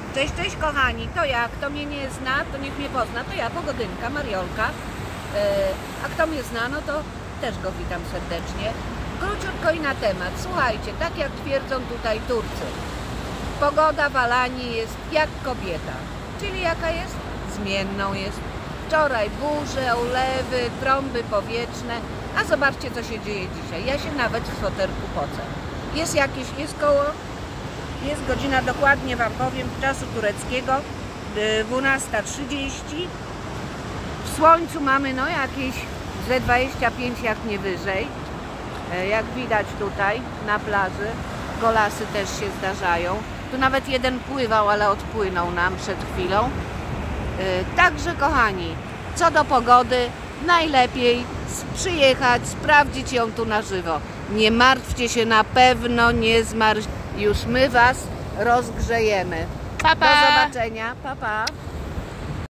Cześć, cześć kochani, to ja, kto mnie nie zna, to niech mnie pozna, to ja, Pogodynka, Mariolka, a kto mnie zna, no to też go witam serdecznie. Króciutko i na temat, słuchajcie, tak jak twierdzą tutaj Turcy, pogoda w Alanii jest jak kobieta, czyli jaka jest? Zmienną jest. Wczoraj burze, ulewy, trąby powietrzne, a zobaczcie co się dzieje dzisiaj, ja się nawet w sweterku pocę. Jest godzina, dokładnie wam powiem, czasu tureckiego, 12:30. W słońcu mamy no jakieś ze 25 jak nie wyżej. Jak widać tutaj na plaży, golasy też się zdarzają. Tu nawet jeden pływał, ale odpłynął nam przed chwilą. Także kochani, co do pogody, najlepiej przyjechać, sprawdzić ją tu na żywo. Nie martwcie się, na pewno nie zmarznie. Już my was rozgrzejemy. Pa, pa. Do zobaczenia. Pa, pa.